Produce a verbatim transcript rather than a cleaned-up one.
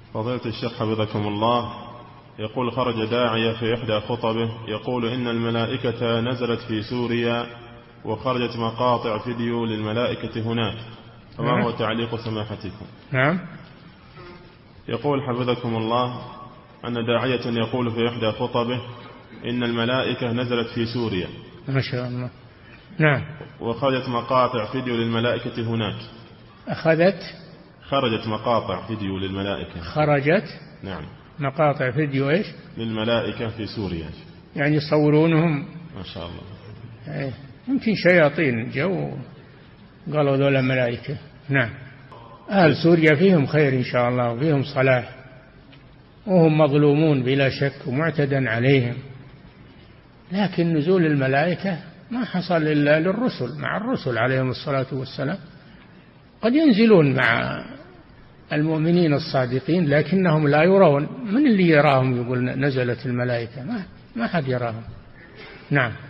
فضيلة الشيخ حفظكم الله، يقول خرج داعية في إحدى خطبه يقول إن الملائكة نزلت في سوريا وخرجت مقاطع فيديو للملائكة هناك، فما هو تعليق سماحتكم؟ نعم. يقول حفظكم الله أن داعية يقول في إحدى خطبه إن الملائكة نزلت في سوريا ما شاء الله. نعم. وخرجت مقاطع فيديو للملائكة هناك. أخذت خرجت مقاطع فيديو للملائكة. خرجت نعم مقاطع فيديو إيش؟ للملائكة في سوريا، يعني يصورونهم. ما شاء الله. ايه يمكن شياطين جو قالوا ذولا ملائكة. نعم. أهل سوريا فيهم خير إن شاء الله وفيهم صلاح، وهم مظلومون بلا شك ومعتدى عليهم، لكن نزول الملائكة ما حصل إلا للرسل، مع الرسل عليهم الصلاة والسلام، قد ينزلون مع المؤمنين الصادقين لكنهم لا يرون. من اللي يراهم يقول نزلت الملائكة؟ ما ما حد يراهم. نعم.